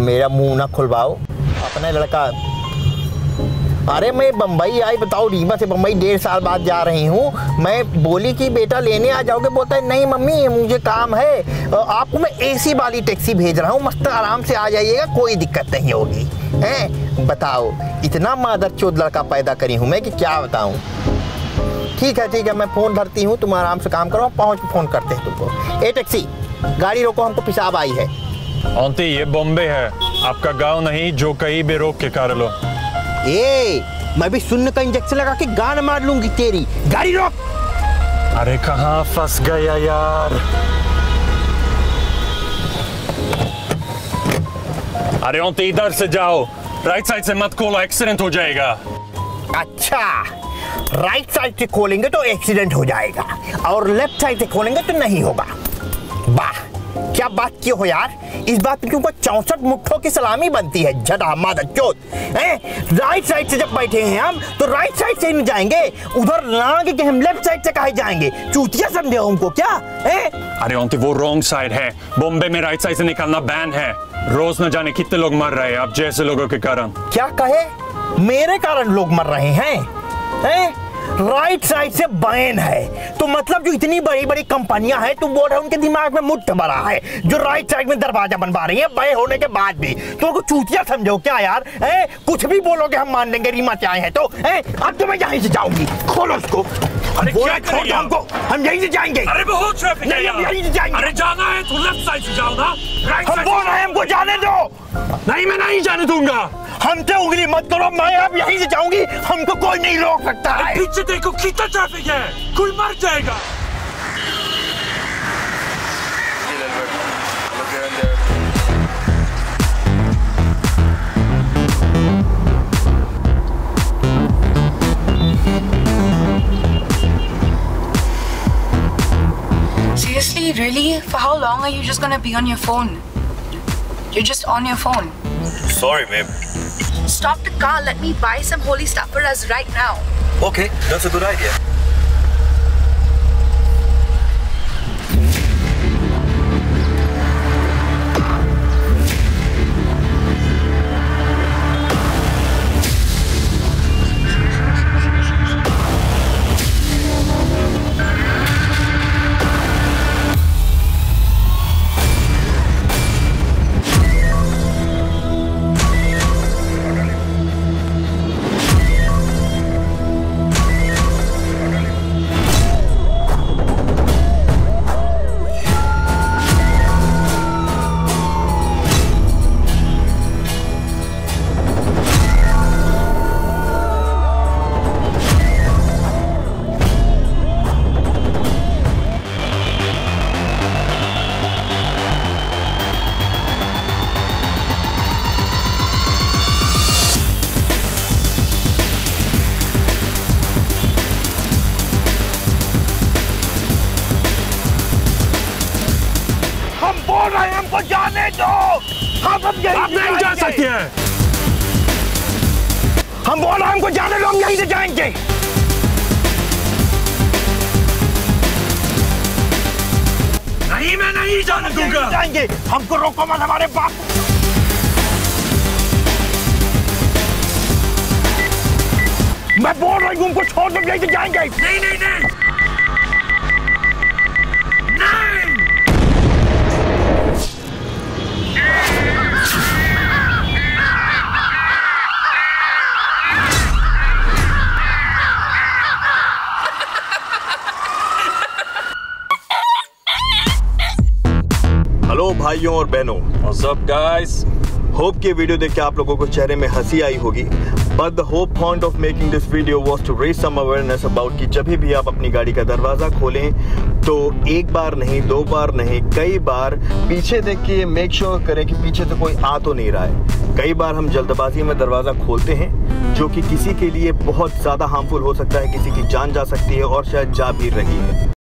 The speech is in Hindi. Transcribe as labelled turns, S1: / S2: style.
S1: मेरा मुंह ना खुलवाओ, अपना लड़का। अरे मैं बम्बई आई, बताओ रीवा से बम्बई 1.5 साल बाद जा रही हूँ। मैं बोली कि बेटा लेने आ जाओगे, बोलता है नहीं मम्मी मुझे काम है, आपको मैं एसी वाली टैक्सी भेज रहा हूँ, मस्त आराम से आ जाइएगा, कोई दिक्कत नहीं होगी। हैं बताओ, इतना मादरचोद लड़का पैदा करी हूँ मैं कि क्या बताऊँ। ठीक है मैं फ़ोन धरती हूँ, तुम आराम से काम करो, पहुँच के फ़ोन करते हैं तुमको। ए टैक्सी गाड़ी रोको, हमको पेशाब आई है।
S2: आंटी ये बॉम्बे है, आपका गांव नहीं जो कहीं भी रोक के कर लो।
S1: ए मैं भी शून्य का इंजेक्शन लगा के गान मार लूंगी तेरी, गाड़ी रोक।
S2: अरे कहाँ फंस गया यार। अरे आंटी इधर से जाओ, राइट साइड से मत खोलो, एक्सीडेंट हो जाएगा।
S1: अच्छा राइट साइड से खोलेंगे तो एक्सीडेंट हो जाएगा और लेफ्ट साइड से खोलेंगे तो नहीं होगा। वाह क्या बात की हो यार, इस बात पे क्योंकि 64 मुट्ठों की सलामी बनती है झटा मादरचोद। राइट साइड से जब बैठे हैं हम तो राइट साइड से ही जाएंगे, उधर लांग के हम लेफ्ट साइड से कहे जाएंगे, चूतिया समझे हमको क्या है?
S2: अरे आंटी वो रॉन्ग साइड है, बॉम्बे में राइट साइड से निकलना बैन है, रोज न जाने कितने लोग मर रहे हैं आप जैसे लोगों के कारण।
S1: क्या कहे, मेरे कारण लोग मर रहे हैं? राइट साइड से बैन है तो मतलब जो इतनी बड़ी बड़ी कंपनियां हैं, तुम बोल रहे हो उनके दिमाग में मुट्ठ भरा है, जो राइट साइड में दरवाजा बनवा रही है बै होने के बाद भी, तो उनको चूतिया समझो क्या यार? कुछ भी बोलोगे हम मान लेंगे, रीमा से आए हैं तो। अब तो मैं यहीं से जाऊंगी, खोलो उसको।
S2: अरे क्या
S1: छोड़ दो हमको, हम यहीं से जाएंगे।
S2: अरे बहुत ट्रैफिक है
S1: हम यहीं से जाएंगे।
S2: अरे जाना है तो लेफ्ट साइड से जाओ ना, राइट
S1: हम बोल रहे हैं हमको जाने दो।
S2: नहीं मैं नहीं जाने दूंगा।
S1: हमसे उंगली मत करो, मैं अब यहीं से जाऊंगी, हमको कोई नहीं रोक सकता है।
S2: पीछे देखो कितना ट्रैफिक है, कोई मर जाएगा।
S3: Seriously, really? For how long are you just gonna be on your phone? You're just on your phone.
S4: Sorry, babe.
S3: Stop the car. Let me buy some holy stuff for us right now.
S4: Okay, that's a good idea.
S1: हमको जाने दो, हम अब
S2: आप नहीं जा सकते हैं।
S1: हम बोल रहे हैं हमको जाने दो, हम यहीं से जाएंगे।
S2: नहीं मैं नहीं जाने दूंगा।
S1: जाएंगे, हमको रोको मत, हमारे बाप। मैं बोल रही हूँ हमको छोड़ दो, यहीं से जाएंगे।
S2: नहीं नहीं नहीं
S4: हेलो भाइयों और बहनों,
S2: What's up guys?
S4: होप कि वीडियो देख के आप लोगों को चेहरे में हंसी आई होगी। But the hope point of making this video was to raise some awareness about कि जब भी आप अपनी गाड़ी का दरवाजा खोलें तो एक बार नहीं, दो बार नहीं, कई बार पीछे देख के मेक श्योर करें कि पीछे से कोई आ तो नहीं रहा है। कई बार हम जल्दबाजी में दरवाजा खोलते हैं जो कि किसी के लिए बहुत ज्यादा हार्मफुल हो सकता है, किसी की जान जा सकती है और शायद जा भी रही है।